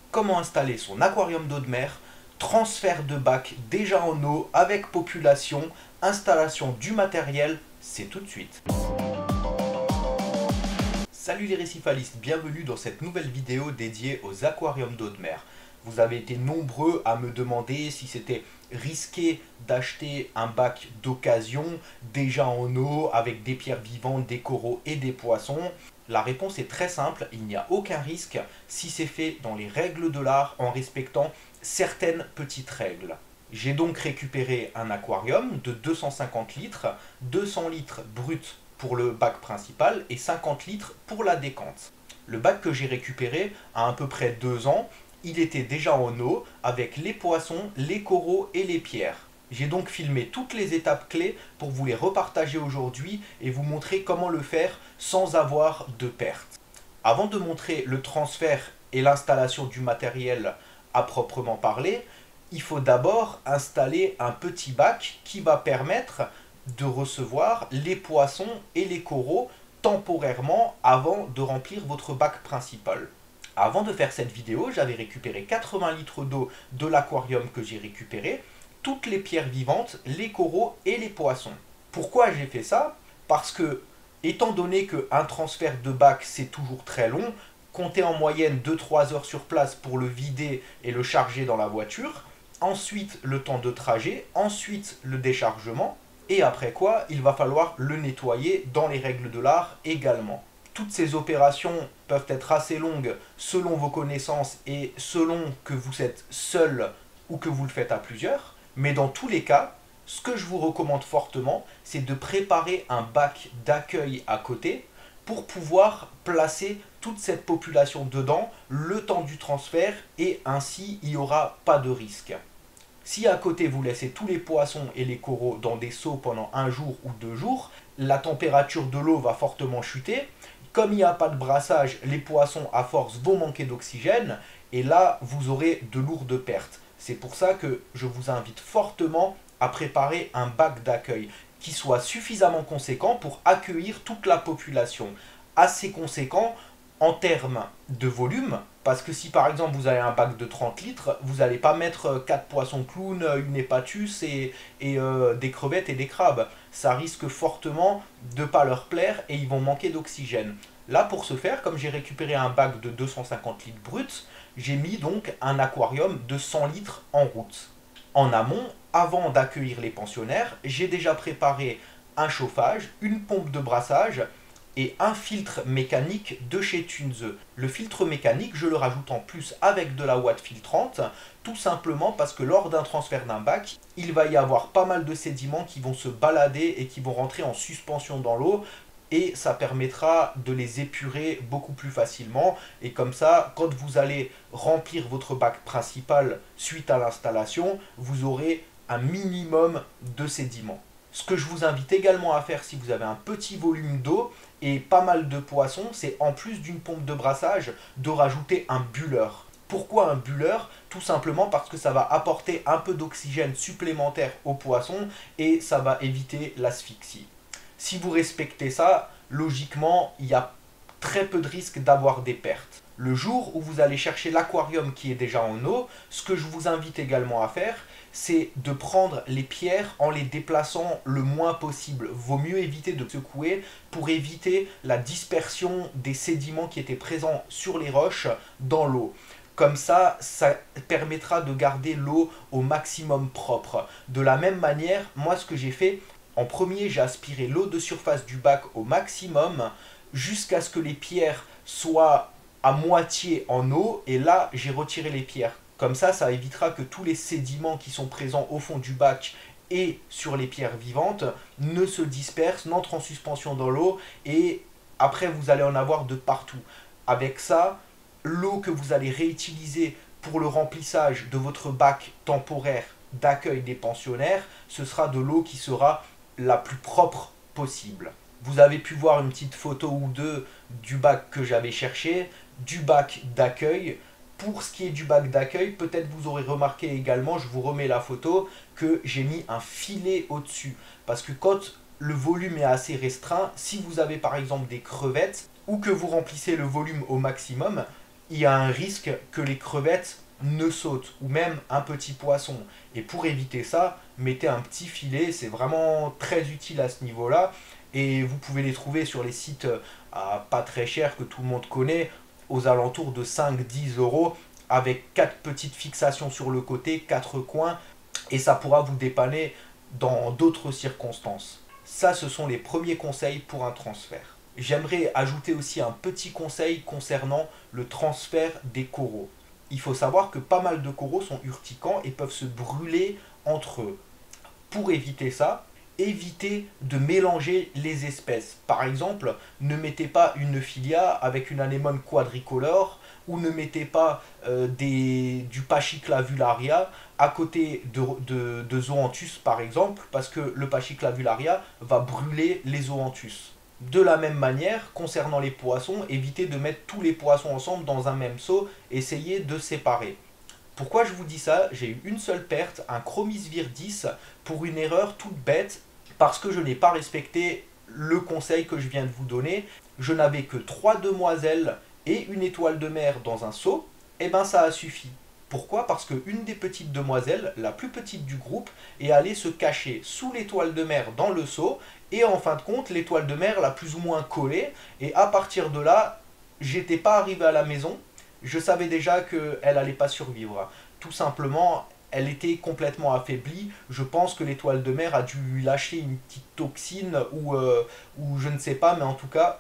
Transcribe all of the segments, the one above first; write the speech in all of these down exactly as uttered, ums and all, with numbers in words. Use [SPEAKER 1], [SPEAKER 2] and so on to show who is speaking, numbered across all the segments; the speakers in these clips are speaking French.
[SPEAKER 1] comment installer son aquarium d'eau de mer, transfert de bac déjà en eau avec population, installation du matériel, c'est tout de suite. Salut les récifalistes, bienvenue dans cette nouvelle vidéo dédiée aux aquariums d'eau de mer. Vous avez été nombreux à me demander si c'était risqué d'acheter un bac d'occasion déjà en eau avec des pierres vivantes, des coraux et des poissons. La réponse est très simple, il n'y a aucun risque si c'est fait dans les règles de l'art en respectant certaines petites règles. J'ai donc récupéré un aquarium de deux cent cinquante litres, deux cents litres bruts pour le bac principal et cinquante litres pour la décante. Le bac que j'ai récupéré a à peu près deux ans, il était déjà en eau avec les poissons, les coraux et les pierres. J'ai donc filmé toutes les étapes clés pour vous les repartager aujourd'hui et vous montrer comment le faire sans avoir de perte. Avant de montrer le transfert et l'installation du matériel à proprement parler, il faut d'abord installer un petit bac qui va permettre de recevoir les poissons et les coraux temporairement avant de remplir votre bac principal. Avant de faire cette vidéo, j'avais récupéré quatre-vingts litres d'eau de l'aquarium que j'ai récupéré, toutes les pierres vivantes, les coraux et les poissons. Pourquoi j'ai fait ça? Parce que, étant donné qu'un transfert de bac c'est toujours très long, comptez en moyenne deux à trois heures sur place pour le vider et le charger dans la voiture, ensuite le temps de trajet, ensuite le déchargement, et après quoi, il va falloir le nettoyer dans les règles de l'art également. Toutes ces opérations peuvent être assez longues selon vos connaissances et selon que vous êtes seul ou que vous le faites à plusieurs. Mais dans tous les cas, ce que je vous recommande fortement, c'est de préparer un bac d'accueil à côté pour pouvoir placer toute cette population dedans le temps du transfert et ainsi il n'y aura pas de risque. Si à côté vous laissez tous les poissons et les coraux dans des seaux pendant un jour ou deux jours, la température de l'eau va fortement chuter. Comme il n'y a pas de brassage, les poissons à force vont manquer d'oxygène et là vous aurez de lourdes pertes. C'est pour ça que je vous invite fortement à préparer un bac d'accueil qui soit suffisamment conséquent pour accueillir toute la population. Assez conséquent en termes de volume, parce que si par exemple vous avez un bac de trente litres, vous n'allez pas mettre quatre poissons clowns, une hépatus et, et euh, des crevettes et des crabes. Ça risque fortement de ne pas leur plaire et ils vont manquer d'oxygène. Là pour ce faire, comme j'ai récupéré un bac de deux cent cinquante litres bruts, j'ai mis donc un aquarium de cent litres en route. En amont, avant d'accueillir les pensionnaires, j'ai déjà préparé un chauffage, une pompe de brassage et un filtre mécanique de chez Tunze. Le filtre mécanique, je le rajoute en plus avec de la ouate filtrante, tout simplement parce que lors d'un transfert d'un bac, il va y avoir pas mal de sédiments qui vont se balader et qui vont rentrer en suspension dans l'eau, et ça permettra de les épurer beaucoup plus facilement. Et comme ça, quand vous allez remplir votre bac principal suite à l'installation, vous aurez un minimum de sédiments. Ce que je vous invite également à faire si vous avez un petit volume d'eau et pas mal de poissons, c'est en plus d'une pompe de brassage, de rajouter un bulleur. Pourquoi un bulleur? Tout simplement parce que ça va apporter un peu d'oxygène supplémentaire aux poissons et ça va éviter l'asphyxie. Si vous respectez ça, logiquement, il y a très peu de risques d'avoir des pertes. Le jour où vous allez chercher l'aquarium qui est déjà en eau, ce que je vous invite également à faire, c'est de prendre les pierres en les déplaçant le moins possible. Vaut mieux éviter de secouer pour éviter la dispersion des sédiments qui étaient présents sur les roches dans l'eau. Comme ça, ça permettra de garder l'eau au maximum propre. De la même manière, moi ce que j'ai fait, en premier, j'ai aspiré l'eau de surface du bac au maximum jusqu'à ce que les pierres soient à moitié en eau et là, j'ai retiré les pierres. Comme ça, ça évitera que tous les sédiments qui sont présents au fond du bac et sur les pierres vivantes ne se dispersent, n'entrent en suspension dans l'eau et après, vous allez en avoir de partout. Avec ça, l'eau que vous allez réutiliser pour le remplissage de votre bac temporaire d'accueil des pensionnaires, ce sera de l'eau qui sera la plus propre possible. Vous avez pu voir une petite photo ou deux du bac que j'avais cherché, du bac d'accueil. Pour ce qui est du bac d'accueil, peut-être vous aurez remarqué également, je vous remets la photo, que j'ai mis un filet au-dessus. Parce que quand le volume est assez restreint, si vous avez par exemple des crevettes ou que vous remplissez le volume au maximum, il y a un risque que les crevettes ne sautent, ou même un petit poisson. Et pour éviter ça, mettez un petit filet, c'est vraiment très utile à ce niveau-là. Et vous pouvez les trouver sur les sites à pas très cher que tout le monde connaît, aux alentours de cinq à dix euros, avec quatre petites fixations sur le côté, quatre coins, et ça pourra vous dépanner dans d'autres circonstances. Ça, ce sont les premiers conseils pour un transfert. J'aimerais ajouter aussi un petit conseil concernant le transfert des coraux. Il faut savoir que pas mal de coraux sont urticants et peuvent se brûler entre eux. Pour éviter ça, évitez de mélanger les espèces. Par exemple, ne mettez pas une filia avec une anémone quadricolore ou ne mettez pas euh, des, du Pachyclavularia à côté de, de, de Zoanthus par exemple, parce que le Pachyclavularia va brûler les Zoanthus. De la même manière, concernant les poissons, évitez de mettre tous les poissons ensemble dans un même seau, essayez de séparer. Pourquoi je vous dis ça? J'ai eu une seule perte, un Chromis viridis, pour une erreur toute bête, parce que je n'ai pas respecté le conseil que je viens de vous donner. Je n'avais que trois demoiselles et une étoile de mer dans un seau, et ben ça a suffi. Pourquoi? Parce qu'une des petites demoiselles, la plus petite du groupe, est allée se cacher sous l'étoile de mer dans le seau, et en fin de compte, l'étoile de mer l'a plus ou moins collée, et à partir de là, j'étais pas arrivé à la maison, je savais déjà qu'elle allait pas survivre. Tout simplement, elle était complètement affaiblie. Je pense que l'étoile de mer a dû lui lâcher une petite toxine, ou, euh, ou je ne sais pas, mais en tout cas,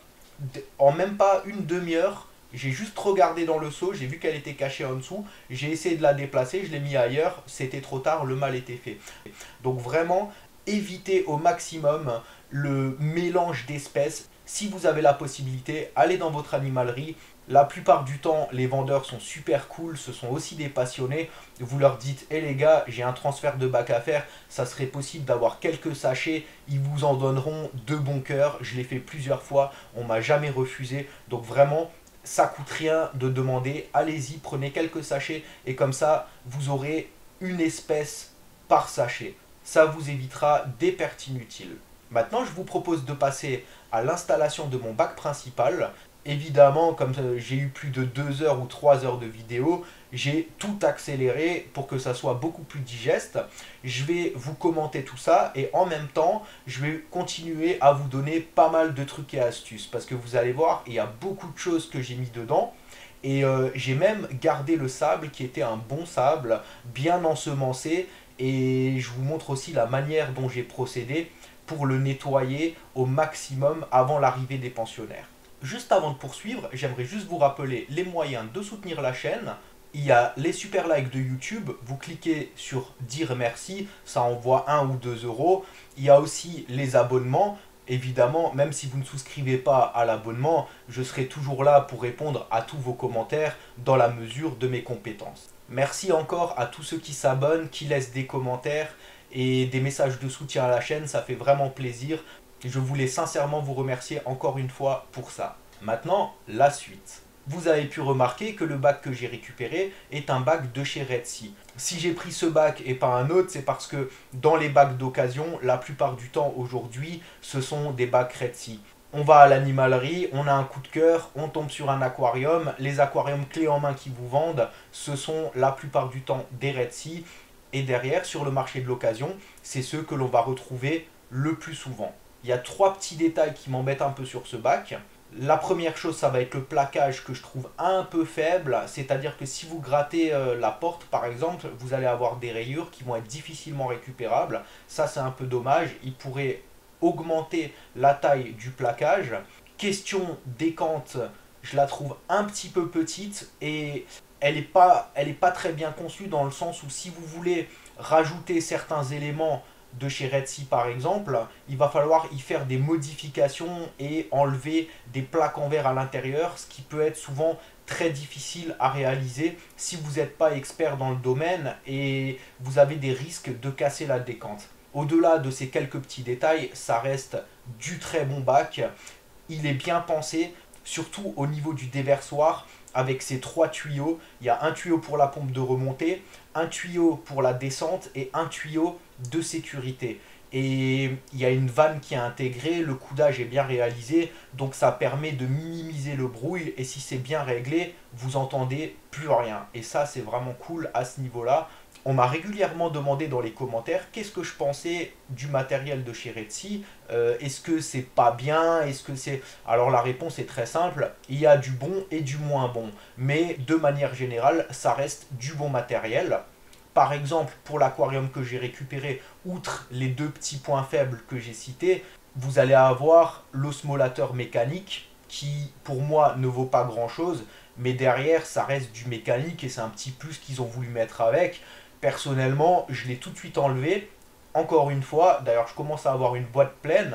[SPEAKER 1] en même pas une demi-heure, j'ai juste regardé dans le seau, j'ai vu qu'elle était cachée en dessous, j'ai essayé de la déplacer, je l'ai mis ailleurs, c'était trop tard, le mal était fait. Donc vraiment, évitez au maximum le mélange d'espèces. Si vous avez la possibilité, allez dans votre animalerie. La plupart du temps, les vendeurs sont super cool, ce sont aussi des passionnés. Vous leur dites, hé hey les gars, j'ai un transfert de bac à faire, ça serait possible d'avoir quelques sachets, ils vous en donneront de bon cœur. Je l'ai fait plusieurs fois, on m'a jamais refusé. Donc vraiment, ça coûte rien de demander, allez-y, prenez quelques sachets et comme ça, vous aurez une espèce par sachet. Ça vous évitera des pertes inutiles. Maintenant, je vous propose de passer à l'installation de mon bac principal. Évidemment, comme j'ai eu plus de deux heures ou trois heures de vidéo, j'ai tout accéléré pour que ça soit beaucoup plus digeste. Je vais vous commenter tout ça et en même temps, je vais continuer à vous donner pas mal de trucs et astuces. Parce que vous allez voir, il y a beaucoup de choses que j'ai mis dedans. Et euh, j'ai même gardé le sable qui était un bon sable, bien ensemencé. Et je vous montre aussi la manière dont j'ai procédé pour le nettoyer au maximum avant l'arrivée des pensionnaires. Juste avant de poursuivre, j'aimerais juste vous rappeler les moyens de soutenir la chaîne. Il y a les super likes de YouTube, vous cliquez sur dire merci, ça envoie un ou deux euros. Il y a aussi les abonnements. Évidemment, même si vous ne souscrivez pas à l'abonnement, je serai toujours là pour répondre à tous vos commentaires dans la mesure de mes compétences. Merci encore à tous ceux qui s'abonnent, qui laissent des commentaires et des messages de soutien à la chaîne, ça fait vraiment plaisir. Je voulais sincèrement vous remercier encore une fois pour ça. Maintenant, la suite. Vous avez pu remarquer que le bac que j'ai récupéré est un bac de chez Red Sea. Si j'ai pris ce bac et pas un autre, c'est parce que dans les bacs d'occasion, la plupart du temps aujourd'hui, ce sont des bacs Red Sea. On va à l'animalerie, on a un coup de cœur, on tombe sur un aquarium. Les aquariums clés en main qui vous vendent, ce sont la plupart du temps des Red Sea. Et derrière, sur le marché de l'occasion, c'est ceux que l'on va retrouver le plus souvent. Il y a trois petits détails qui m'embêtent un peu sur ce bac. La première chose, ça va être le plaquage que je trouve un peu faible. C'est-à-dire que si vous grattez euh, la porte, par exemple, vous allez avoir des rayures qui vont être difficilement récupérables. Ça, c'est un peu dommage. Il pourrait augmenter la taille du plaquage. Question décante, je la trouve un petit peu petite et elle n'est pas, elle est pas très bien conçue dans le sens où si vous voulez rajouter certains éléments de chez Red Sea par exemple, il va falloir y faire des modifications et enlever des plaques en verre à l'intérieur, ce qui peut être souvent très difficile à réaliser si vous n'êtes pas expert dans le domaine et vous avez des risques de casser la décante. Au-delà de ces quelques petits détails, ça reste du très bon bac. Il est bien pensé, surtout au niveau du déversoir, avec ces trois tuyaux. Il y a un tuyau pour la pompe de remontée, un tuyau pour la descente et un tuyau de sécurité. et il y a une vanne qui est intégrée, le coudage est bien réalisé, donc ça permet de minimiser le bruit, et si c'est bien réglé, vous entendez plus rien. Et ça, c'est vraiment cool à ce niveau-là. On m'a régulièrement demandé dans les commentaires qu'est-ce que je pensais du matériel de chez Redsi. Euh, est-ce que c'est pas bien? Est-ce que c'est... Alors la réponse est très simple, il y a du bon et du moins bon. Mais de manière générale, ça reste du bon matériel. Par exemple, pour l'aquarium que j'ai récupéré, outre les deux petits points faibles que j'ai cités, vous allez avoir l'osmolateur mécanique qui, pour moi, ne vaut pas grand-chose. Mais derrière, ça reste du mécanique et c'est un petit plus qu'ils ont voulu mettre avec. Personnellement, je l'ai tout de suite enlevé. Encore une fois, d'ailleurs, je commence à avoir une boîte pleine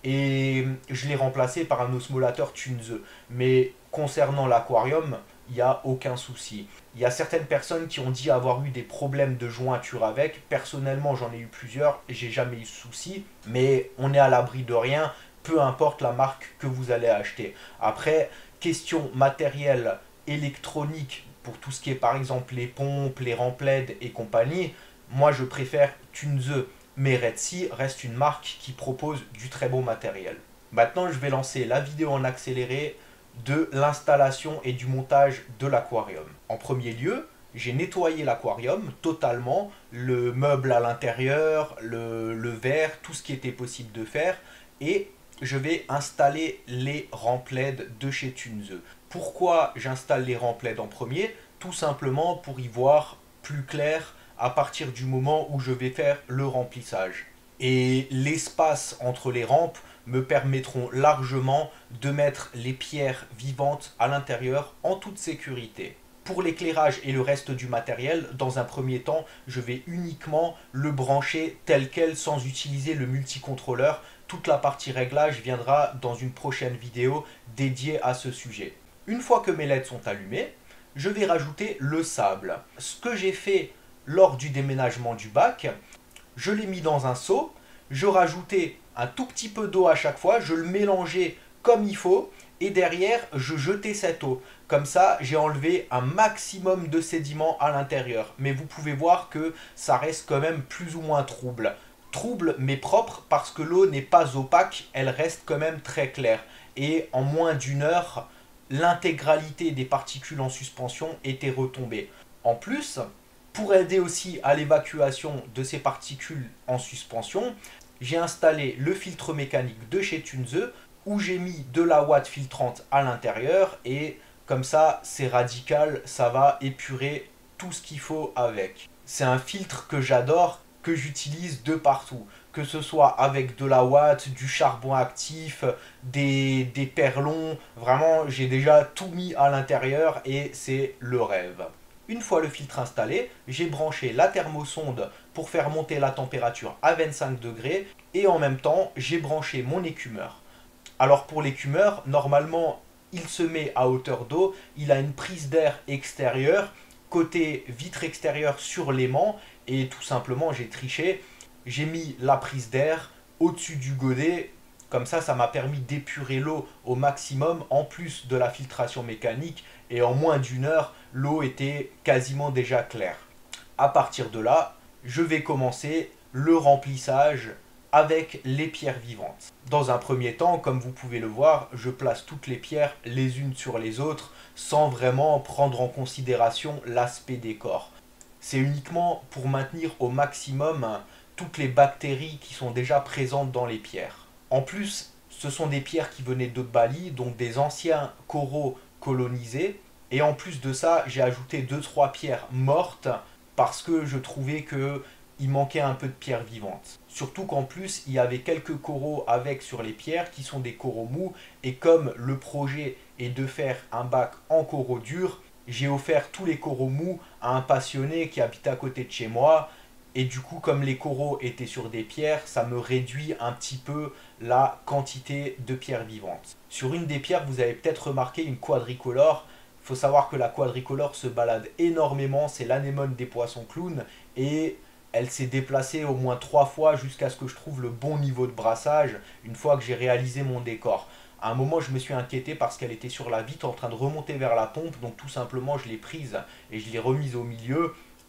[SPEAKER 1] et je l'ai remplacé par un osmolateur Tunze. Mais concernant l'aquarium, il n'y a aucun souci. Il y a certaines personnes qui ont dit avoir eu des problèmes de jointure avec. Personnellement, j'en ai eu plusieurs, j'ai jamais eu de souci. Mais on est à l'abri de rien, peu importe la marque que vous allez acheter. Après, question matériel électronique, pour tout ce qui est par exemple les pompes, les remplaids et compagnie, moi je préfère Tunze, mais Redsi reste une marque qui propose du très beau matériel. Maintenant je vais lancer la vidéo en accéléré de l'installation et du montage de l'aquarium. En premier lieu, j'ai nettoyé l'aquarium totalement, le meuble à l'intérieur, le, le verre, tout ce qui était possible de faire, et je vais installer les remplaids de chez Tunze. Pourquoi j'installe les remplaids en premier? Tout simplement pour y voir plus clair à partir du moment où je vais faire le remplissage. Et l'espace entre les rampes me permettront largement de mettre les pierres vivantes à l'intérieur en toute sécurité. Pour l'éclairage et le reste du matériel, dans un premier temps, je vais uniquement le brancher tel quel sans utiliser le multicontrôleur. Toute la partie réglage viendra dans une prochaine vidéo dédiée à ce sujet. Une fois que mes L E D sont allumées, je vais rajouter le sable. Ce que j'ai fait lors du déménagement du bac, je l'ai mis dans un seau, je rajoutais un tout petit peu d'eau à chaque fois, je le mélangeais comme il faut, et derrière, je jetais cette eau. Comme ça, j'ai enlevé un maximum de sédiments à l'intérieur. Mais vous pouvez voir que ça reste quand même plus ou moins trouble. Trouble mais propre parce que l'eau n'est pas opaque, elle reste quand même très claire. Et en moins d'une heure, l'intégralité des particules en suspension était retombée. En plus, pour aider aussi à l'évacuation de ces particules en suspension, j'ai installé le filtre mécanique de chez Tunze où j'ai mis de la ouate filtrante à l'intérieur et comme ça c'est radical, ça va épurer tout ce qu'il faut avec. C'est un filtre que j'adore, que j'utilise de partout, que ce soit avec de la ouate, du charbon actif, des, des perlons, vraiment j'ai déjà tout mis à l'intérieur et c'est le rêve. Une fois le filtre installé, j'ai branché la thermosonde pour faire monter la température à vingt-cinq degrés et en même temps j'ai branché mon écumeur. Alors pour l'écumeur, normalement il se met à hauteur d'eau, il a une prise d'air extérieure, côté vitre extérieure sur l'aimant et tout simplement j'ai triché, j'ai mis la prise d'air au-dessus du godet, comme ça ça m'a permis d'épurer l'eau au maximum en plus de la filtration mécanique et en moins d'une heure l'eau était quasiment déjà claire. À partir de là, je vais commencer le remplissage avec les pierres vivantes. Dans un premier temps, comme vous pouvez le voir, je place toutes les pierres les unes sur les autres sans vraiment prendre en considération l'aspect des corps. C'est uniquement pour maintenir au maximum toutes les bactéries qui sont déjà présentes dans les pierres. En plus, ce sont des pierres qui venaient de Bali, donc des anciens coraux colonisés. Et en plus de ça, j'ai ajouté deux trois pierres mortes parce que je trouvais que il manquait un peu de pierres vivantes. Surtout qu'en plus, il y avait quelques coraux avec sur les pierres qui sont des coraux mous. Et comme le projet est de faire un bac en coraux durs, j'ai offert tous les coraux mous à un passionné qui habite à côté de chez moi. Et du coup, comme les coraux étaient sur des pierres, ça me réduit un petit peu la quantité de pierres vivantes. Sur une des pierres, vous avez peut-être remarqué une quadricolore. Il faut savoir que la quadricolore se balade énormément, c'est l'anémone des poissons clowns. Et elle s'est déplacée au moins trois fois jusqu'à ce que je trouve le bon niveau de brassage une fois que j'ai réalisé mon décor. À un moment, je me suis inquiété parce qu'elle était sur la vitre en train de remonter vers la pompe, donc tout simplement, je l'ai prise et je l'ai remise au milieu.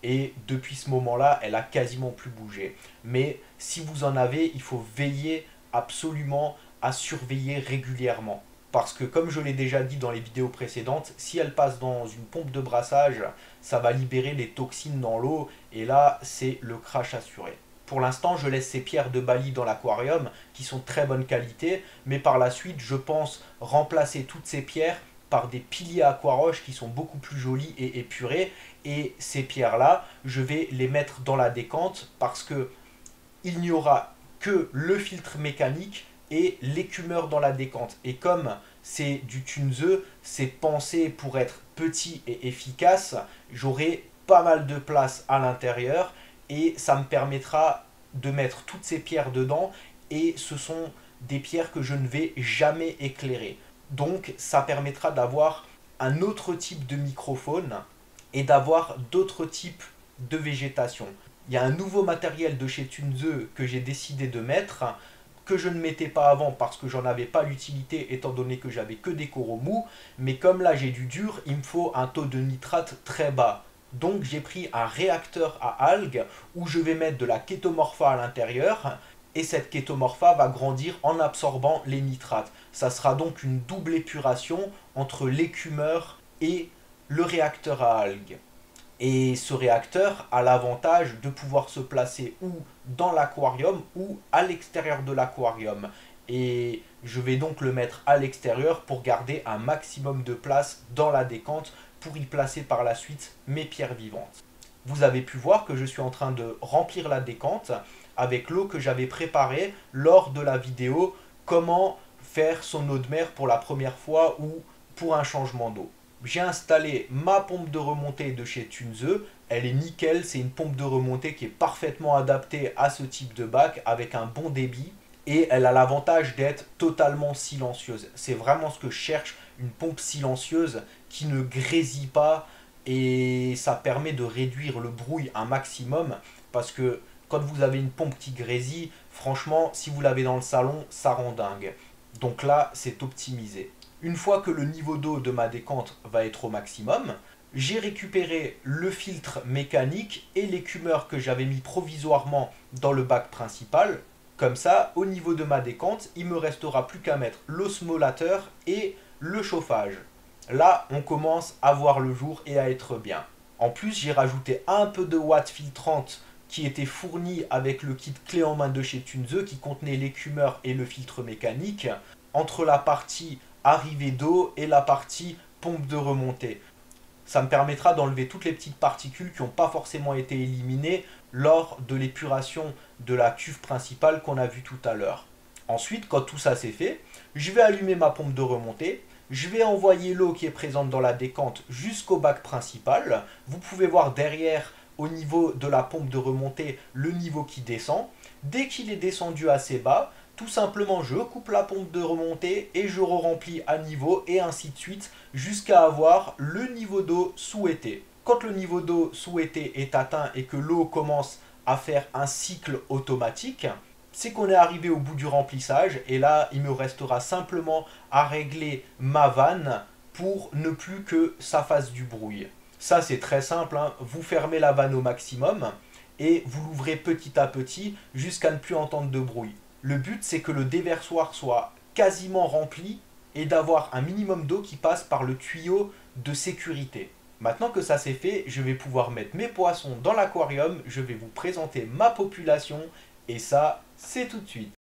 [SPEAKER 1] et depuis ce moment-là, elle a quasiment plus bougé. Mais si vous en avez, il faut veiller absolument à surveiller régulièrement. Parce que comme je l'ai déjà dit dans les vidéos précédentes, si elle passe dans une pompe de brassage, ça va libérer les toxines dans l'eau et là, c'est le crash assuré. Pour l'instant, je laisse ces pierres de Bali dans l'aquarium qui sont de très bonne qualité, mais par la suite, je pense remplacer toutes ces pierres par des piliers aquaroches qui sont beaucoup plus jolis et épurés. Et ces pierres-là, je vais les mettre dans la décante parce que il n'y aura que le filtre mécanique et l'écumeur dans la décante. Et comme c'est du Tunze, c'est pensé pour être petit et efficace, j'aurai pas mal de place à l'intérieur et ça me permettra de mettre toutes ces pierres dedans et ce sont des pierres que je ne vais jamais éclairer. Donc ça permettra d'avoir un autre type de microfaune et d'avoir d'autres types de végétation. Il y a un nouveau matériel de chez Tunze que j'ai décidé de mettre, que je ne mettais pas avant parce que j'en avais pas l'utilité étant donné que j'avais que des coraux mous, mais comme là j'ai du dur, il me faut un taux de nitrate très bas. Donc j'ai pris un réacteur à algues où je vais mettre de la kétomorpha à l'intérieur et cette kétomorpha va grandir en absorbant les nitrates. Ça sera donc une double épuration entre l'écumeur et le réacteur à algues. Et ce réacteur a l'avantage de pouvoir se placer ou dans l'aquarium ou à l'extérieur de l'aquarium. Et je vais donc le mettre à l'extérieur pour garder un maximum de place dans la décante pour y placer par la suite mes pierres vivantes. Vous avez pu voir que je suis en train de remplir la décante avec l'eau que j'avais préparée lors de la vidéo comment faire son eau de mer pour la première fois ou pour un changement d'eau. J'ai installé ma pompe de remontée de chez Tunze, elle est nickel, c'est une pompe de remontée qui est parfaitement adaptée à ce type de bac avec un bon débit et elle a l'avantage d'être totalement silencieuse. C'est vraiment ce que je cherche, une pompe silencieuse qui ne grésille pas et ça permet de réduire le bruit un maximum parce que quand vous avez une pompe qui grésille, franchement, si vous l'avez dans le salon, ça rend dingue. Donc là, c'est optimisé. Une fois que le niveau d'eau de ma décante va être au maximum, j'ai récupéré le filtre mécanique et l'écumeur que j'avais mis provisoirement dans le bac principal. Comme ça, au niveau de ma décante, il me restera plus qu'à mettre l'osmolateur et le chauffage. Là, on commence à voir le jour et à être bien. En plus, j'ai rajouté un peu de ouate filtrante qui était fournie avec le kit clé en main de chez Tunze qui contenait l'écumeur et le filtre mécanique entre la partie arrivée d'eau et la partie pompe de remontée. Ça me permettra d'enlever toutes les petites particules qui n'ont pas forcément été éliminées lors de l'épuration de la cuve principale qu'on a vue tout à l'heure. Ensuite, quand tout ça c'est fait, je vais allumer ma pompe de remontée, je vais envoyer l'eau qui est présente dans la décante jusqu'au bac principal. Vous pouvez voir derrière, au niveau de la pompe de remontée, le niveau qui descend. Dès qu'il est descendu assez bas, tout simplement, je coupe la pompe de remontée et je re-remplis à niveau et ainsi de suite jusqu'à avoir le niveau d'eau souhaité. Quand le niveau d'eau souhaité est atteint et que l'eau commence à faire un cycle automatique, c'est qu'on est arrivé au bout du remplissage et là, il me restera simplement à régler ma vanne pour ne plus que ça fasse du bruit. Ça, c'est très simple, hein. Vous fermez la vanne au maximum et vous l'ouvrez petit à petit jusqu'à ne plus entendre de bruit. Le but, c'est que le déversoir soit quasiment rempli et d'avoir un minimum d'eau qui passe par le tuyau de sécurité. Maintenant que ça c'est fait, je vais pouvoir mettre mes poissons dans l'aquarium, je vais vous présenter ma population et ça, c'est tout de suite.